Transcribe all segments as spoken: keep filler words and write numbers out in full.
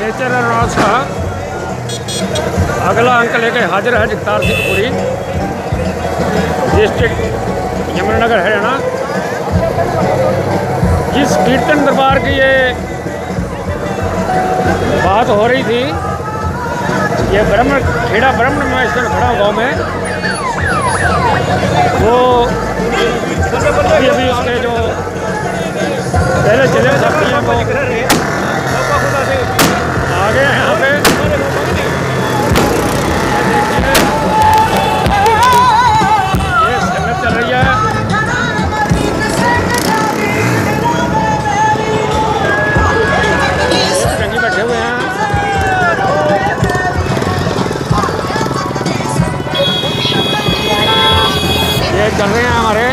Nature announce का अगला अंक लेके हाजिर है जगतार सिंहपुरी, डिस्ट्रिक्ट यमुनानगर हरियाणा। जिस कीर्तन दरबार की ये बात हो रही थी, ये ब्राह्मण खेड़ा ब्राह्मण में इस समय खड़ा गाँव में, वो अभी अभी उसके जो पहले चले सकती हैं वो आ गए हैं यहाँ पे। ये संगत चल रही है, रंगी बैठे हुए हैं। ये चल रहे हैं हमारे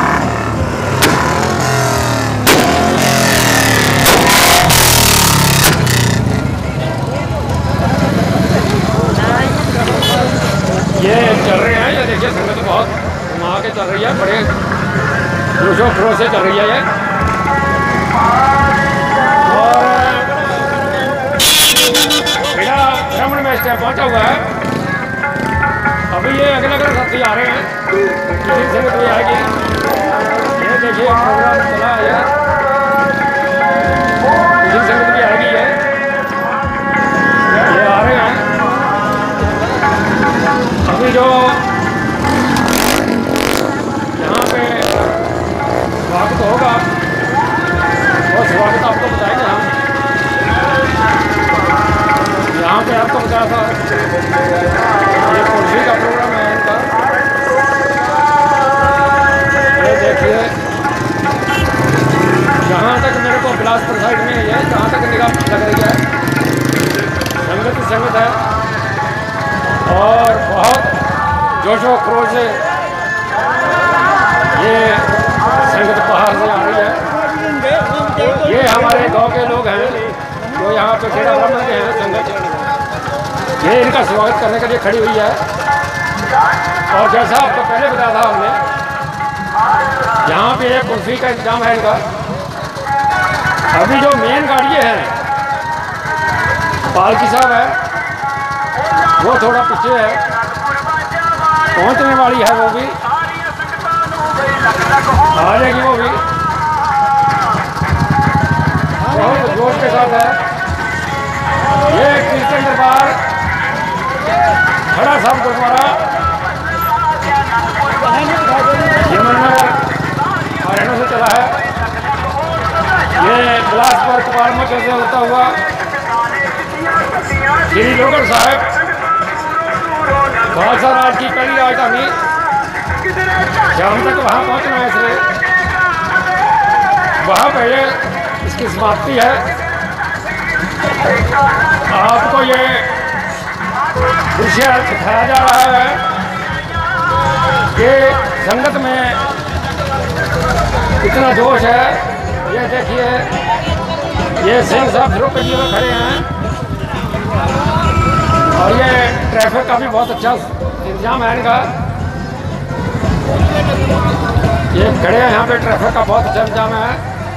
ये चल रहे हैं। ये देखिए संगत बहुत घुमा के चल रही है, बड़े जोशो खरोश से चल रही है ये। और खेड़ा ब्राह्मण में इस टाइम पहुँचा हुआ है। अभी ये अगले अगले साथी आ रहे हैं, किसी संगत भी आएगी। ये देखिए प्रोग्राम चला है, किसी संगत भी आएगी। ये ये आ रहे हैं। अभी जो यहाँ पे स्वागत होगा वो स्वागत आपको बताएंगे हम। यहाँ पे आपको बताया था ये कुर्सी का प्रोग्राम है इनका। ये देखिए जहाँ तक मेरे को बिलासपुर साइड में है, जहाँ तक निगाह लग रही है संगत ही संगत है और बहुत जोशो खरोश से ये संगत बाहर से आ रही है। ये हमारे गांव के लोग हैं जो यहाँ पे खेड़ा ब्राह्मण के हैं संगत, ये इनका स्वागत करने के लिए खड़ी हुई है। और जैसा आपको पहले बताया था हमने, यहाँ पे एक कुर्सी का इंतजाम है इनका। अभी जो मेन गाड़ी है पालकी साहब है, वो थोड़ा पीछे है, पहुंचने वाली है, वो भी आ जाएगी। वो भी बहुत जोश के साथ है। ये कीर्तन दरबार खड़ा साहब गुरुद्वारा यमुनानगर हरियाणा से चला है। ये बिलासपुर कपाल से होता हुआ श्री लोहगढ़ साहब खालसा राज की पहली राजधानी, शाम तक वहाँ पहुँचना है, इसलिए वहाँ पहले इसकी समाप्ति है। आपको ये दृश्य दिखाया जा रहा है कि संगत में कितना जोश है। ये देखिए ये सिंह साहब फिर कजिए में खड़े हैं और ये ट्रैफिक का भी बहुत अच्छा इंतजाम है इनका। ये खड़े हैं यहाँ पे, ट्रैफिक का बहुत अच्छा इंतजाम है।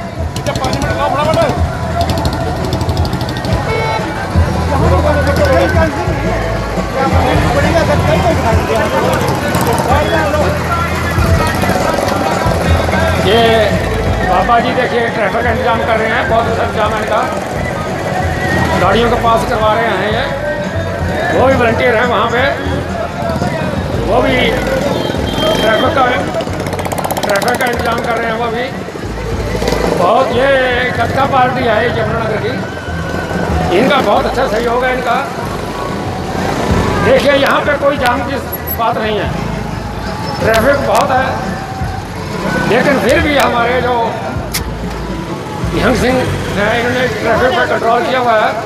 ये बाबा जी देखिए ट्रैफिक का इंतजाम कर रहे हैं, बहुत अच्छा इंतजाम है इनका। गाड़ियों को पास करवा रहे हैं ये, वो भी वॉलंटियर हैं वहाँ पे, वो भी ट्रैफिक का ट्रैफिक का इंतजाम कर रहे हैं। वो भी बहुत ये कच्चा पार्टी है यमुनानगर की, इनका बहुत अच्छा सहयोग है इनका। देखिए यहाँ पे कोई जाम की बात नहीं है, ट्रैफिक बहुत है, लेकिन फिर भी हमारे जो यंग सिंह हैं इन्होंने ट्रैफिक पर कंट्रोल किया हुआ है।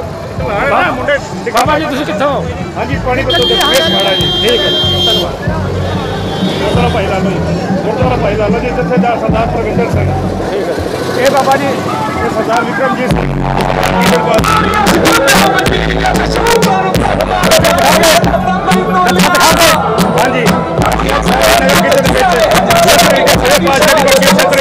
बाबा जी तुम कितों? हाँ जी पानी जी ठीक है, धन्यवाद। गुरुद्वारा भाई लालो जी, गुरुद्वारा भाई लालो जी जिथे सरदार प्रविंदर सिंह, ठीक है। ये बाबा जी ये सरदार विक्रम जी हाँ जी